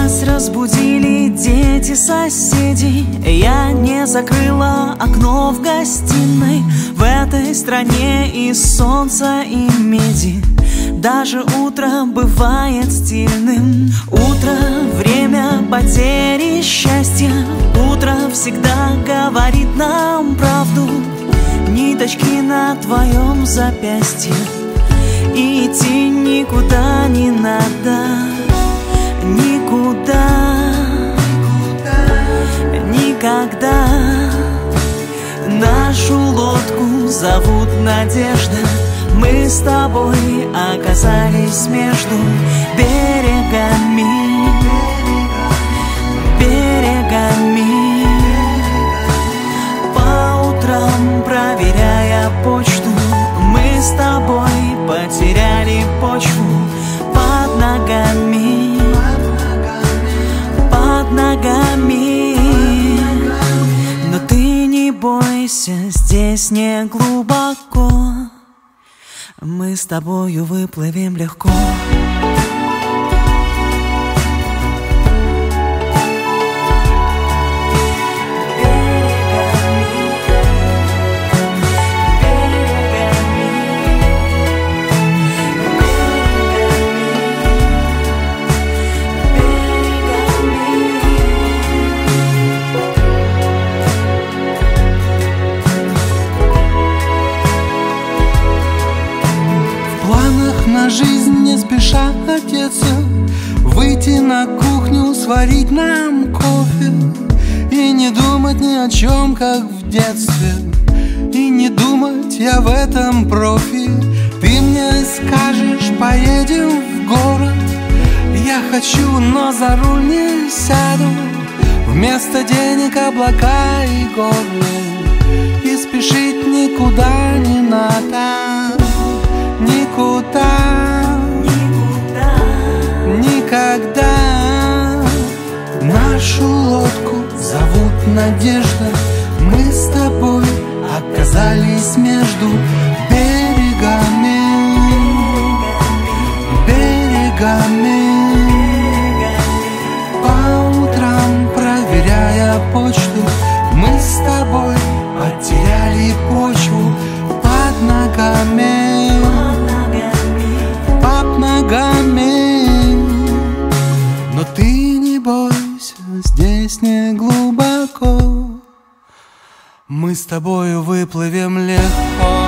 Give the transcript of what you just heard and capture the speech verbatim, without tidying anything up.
Нас разбудили дети соседей. Я не закрыла окно в гостиной. В этой стране и солнца, и меди. Даже утро бывает стильным. Утро — время потери счастья. Утро всегда говорит нам правду. Ниточки на твоем запястье, и идти никуда не надо. Никуда, никогда. Нашу лодку зовут Надежда. Мы с тобой оказались между берегами, берегами. По утрам, проверяя почту, мы с тобой потеряли почву под ногами, под ногами. Но ты не бойся, здесь не глубоко. Мы с тобою выплывем легко. На жизнь не спеша одеться, выйти на кухню, сварить нам кофе и не думать ни о чем, как в детстве. И не думать, я в этом профи. Ты мне скажешь, поедем в город. Я хочу, но за руль не сяду. Вместо денег облака и горы, и спешить никуда не надо. Никуда, никуда, никогда. Нашу лодку зовут Надежда. Мы с тобой оказались между берегами, берегами. По утрам, проверяя почту, мы с тобой потеряли почву под ногами. Но ты не бойся, здесь не глубоко. Мы с тобою выплывем легко.